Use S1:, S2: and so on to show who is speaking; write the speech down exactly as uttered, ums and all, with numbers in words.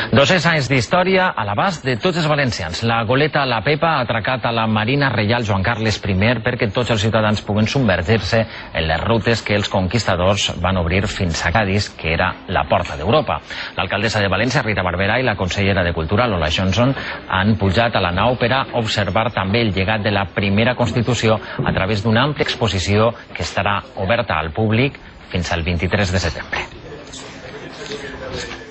S1: dos-cents anys d'història a l'abast de tots els valencians. La goleta La Pepa ha atracat a la Marina Reial Joan Carles primer perquè tots els ciutadans puguen submergir-se en les rutes que els conquistadors van obrir fins a Cadis, que era la porta d'Europa. L'alcaldessa de València, Rita Barberà, i la consellera de Cultura, Lola Johnson, han pujat a la nau per a observar també el llegat de la primera Constitució a través d'una àmplia exposició que estarà oberta al públic fins al vint-i-tres de setembre.